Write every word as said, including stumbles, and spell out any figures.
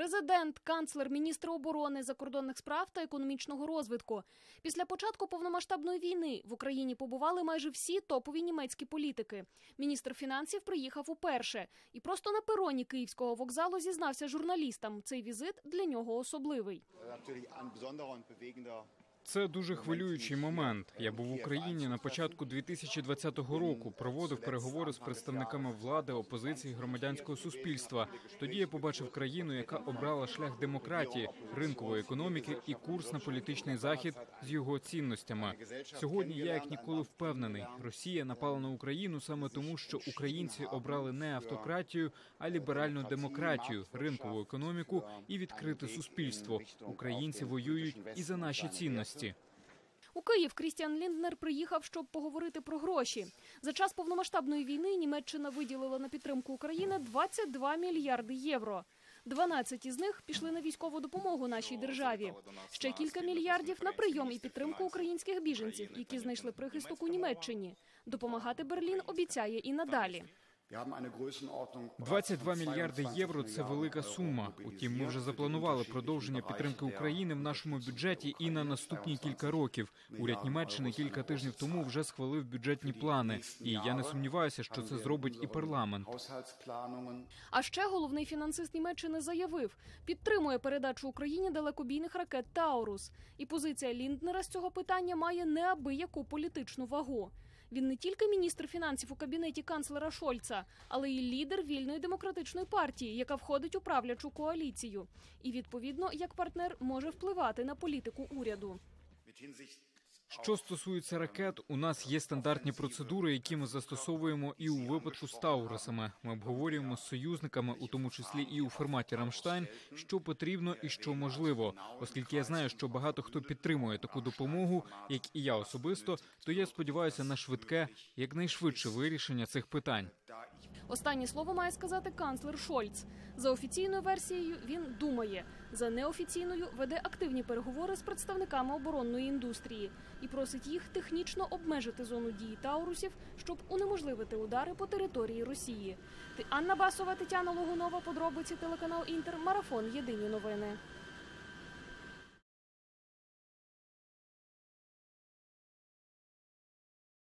Президент, канцлер, міністри оборони, закордонних справ та економічного розвитку. Після початку повномасштабної війни в Україні побували майже всі топові німецькі політики. Міністр фінансів приїхав уперше. І просто на пероні Київського вокзалу зізнався журналістам. Цей візит для нього особливий. Це дуже хвилюючий момент. Я був в Україні на початку дві тисячі двадцятого року, проводив переговори з представниками влади, опозиції, громадянського суспільства. Тоді я побачив країну, яка обрала шлях демократії, ринкової економіки і курс на політичний захід з його цінностями. Сьогодні я як ніколи впевнений, Росія напала на Україну саме тому, що українці обрали не автократію, а ліберальну демократію, ринкову економіку і відкрите суспільство. Українці воюють і за наші цінності. У Київ Крістіан Лінднер приїхав, щоб поговорити про гроші. За час повномасштабної війни Німеччина виділила на підтримку України двадцять два мільярди євро. дванадцять із них пішли на військову допомогу нашій державі. Ще кілька мільярдів на прийом і підтримку українських біженців, які знайшли прихисток у Німеччині. Допомагати Берлін обіцяє і надалі. двадцять два мільярди євро – це велика сума. Утім, ми вже запланували продовження підтримки України в нашому бюджеті і на наступні кілька років. Уряд Німеччини кілька тижнів тому вже схвалив бюджетні плани. І я не сумніваюся, що це зробить і парламент. А ще головний фінансист Німеччини заявив, підтримує передачу Україні далекобійних ракет «Таурус». І позиція Лінднера з цього питання має неабияку політичну вагу. Він не тільки міністр фінансів у кабінеті канцлера Шольца, але й лідер вільної демократичної партії, яка входить у правлячу коаліцію. І, відповідно, як партнер може впливати на політику уряду. Що стосується ракет, у нас є стандартні процедури, які ми застосовуємо і у випадку з «Таурусами». Ми обговорюємо з союзниками, у тому числі і у форматі «Рамштайн», що потрібно і що можливо. Оскільки я знаю, що багато хто підтримує таку допомогу, як і я особисто, то я сподіваюся на швидке, якнайшвидше вирішення цих питань. Останнє слово має сказати канцлер Шольц. За офіційною версією він думає, за неофіційною веде активні переговори з представниками оборонної індустрії і просить їх технічно обмежити зону дії «Таурусів», щоб унеможливити удари по території Росії. Анна Басова, Тетяна Логунова, подробиці, телеканал «Інтер», марафон «Єдині новини».